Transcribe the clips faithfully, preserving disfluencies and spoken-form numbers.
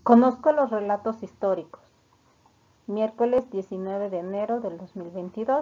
Conozco los relatos históricos. Miércoles diecinueve de enero del dos mil veintidós.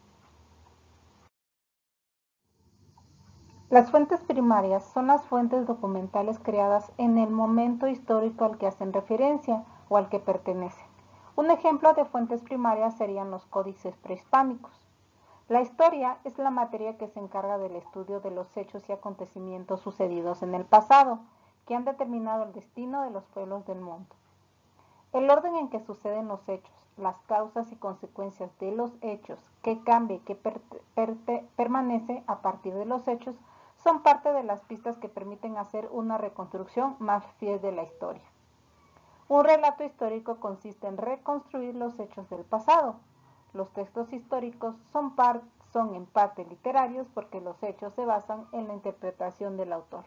Las fuentes primarias son las fuentes documentales creadas en el momento histórico al que hacen referencia o al que pertenecen. Un ejemplo de fuentes primarias serían los códices prehispánicos. La historia es la materia que se encarga del estudio de los hechos y acontecimientos sucedidos en el pasado, que han determinado el destino de los pueblos del mundo. El orden en que suceden los hechos, las causas y consecuencias de los hechos, qué cambia y qué per per permanece a partir de los hechos, son parte de las pistas que permiten hacer una reconstrucción más fiel de la historia. Un relato histórico consiste en reconstruir los hechos del pasado. Los textos históricos son, par son en parte literarios porque los hechos se basan en la interpretación del autor.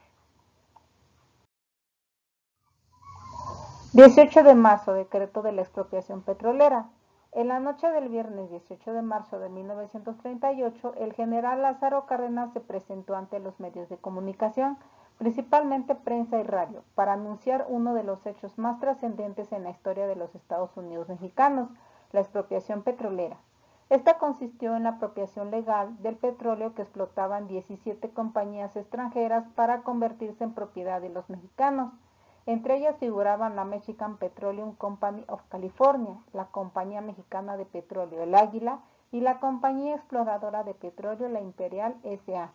dieciocho de marzo, decreto de la expropiación petrolera. En la noche del viernes dieciocho de marzo de mil novecientos treinta y ocho, el general Lázaro Cárdenas se presentó ante los medios de comunicación, principalmente prensa y radio, para anunciar uno de los hechos más trascendentes en la historia de los Estados Unidos mexicanos, la expropiación petrolera. Esta consistió en la apropiación legal del petróleo que explotaban diecisiete compañías extranjeras para convertirse en propiedad de los mexicanos. Entre ellas figuraban la Mexican Petroleum Company of California, la Compañía Mexicana de Petróleo El Águila y la Compañía Exploradora de Petróleo La Imperial S A,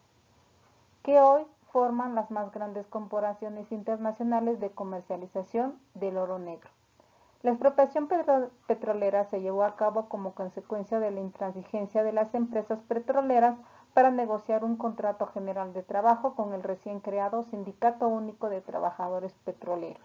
que hoy forman las más grandes corporaciones internacionales de comercialización del oro negro. La expropiación petro petrolera se llevó a cabo como consecuencia de la intransigencia de las empresas petroleras para negociar un contrato general de trabajo con el recién creado Sindicato Único de Trabajadores Petroleros.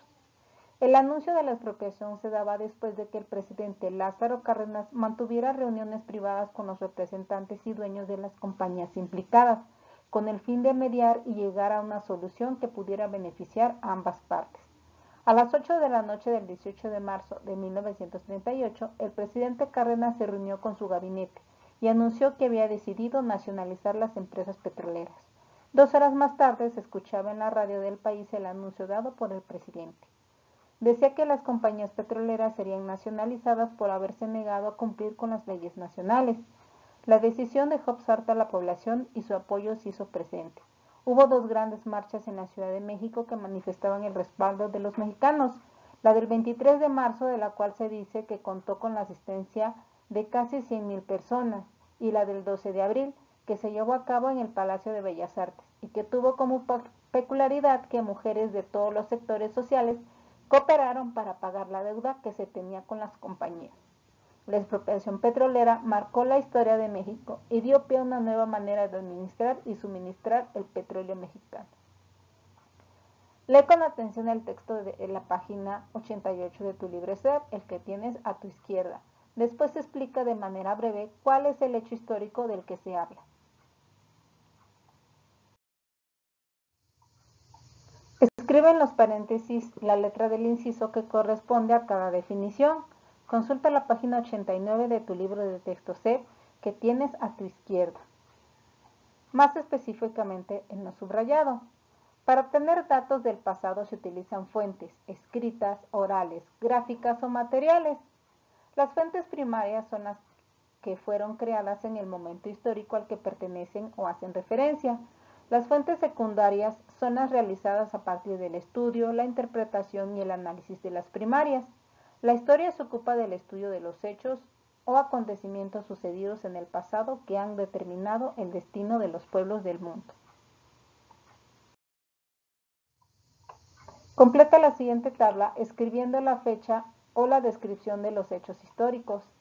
El anuncio de la expropiación se daba después de que el presidente Lázaro Cárdenas mantuviera reuniones privadas con los representantes y dueños de las compañías implicadas, con el fin de mediar y llegar a una solución que pudiera beneficiar a ambas partes. A las ocho de la noche del dieciocho de marzo de mil novecientos treinta y ocho, el presidente Cárdenas se reunió con su gabinete y anunció que había decidido nacionalizar las empresas petroleras. Dos horas más tarde se escuchaba en la radio del país el anuncio dado por el presidente. Decía que las compañías petroleras serían nacionalizadas por haberse negado a cumplir con las leyes nacionales. La decisión dejó absorta a la población y su apoyo se hizo presente. Hubo dos grandes marchas en la Ciudad de México que manifestaban el respaldo de los mexicanos. La del veintitrés de marzo, de la cual se dice que contó con la asistencia de casi cien mil personas, y la del doce de abril, que se llevó a cabo en el Palacio de Bellas Artes, y que tuvo como peculiaridad que mujeres de todos los sectores sociales cooperaron para pagar la deuda que se tenía con las compañías. La expropiación petrolera marcó la historia de México y dio pie a una nueva manera de administrar y suministrar el petróleo mexicano. Lee con atención el texto de la página ochenta y ocho de tu libro S E P, el que tienes a tu izquierda. Después se explica de manera breve cuál es el hecho histórico del que se habla. Escribe en los paréntesis la letra del inciso que corresponde a cada definición. Consulta la página ochenta y nueve de tu libro de texto S E P que tienes a tu izquierda. Más específicamente en lo subrayado. Para obtener datos del pasado se utilizan fuentes escritas, orales, gráficas o materiales. Las fuentes primarias son las que fueron creadas en el momento histórico al que pertenecen o hacen referencia. Las fuentes secundarias son las realizadas a partir del estudio, la interpretación y el análisis de las primarias. La historia se ocupa del estudio de los hechos o acontecimientos sucedidos en el pasado que han determinado el destino de los pueblos del mundo. Completa la siguiente tabla escribiendo la fecha o la descripción de los hechos históricos.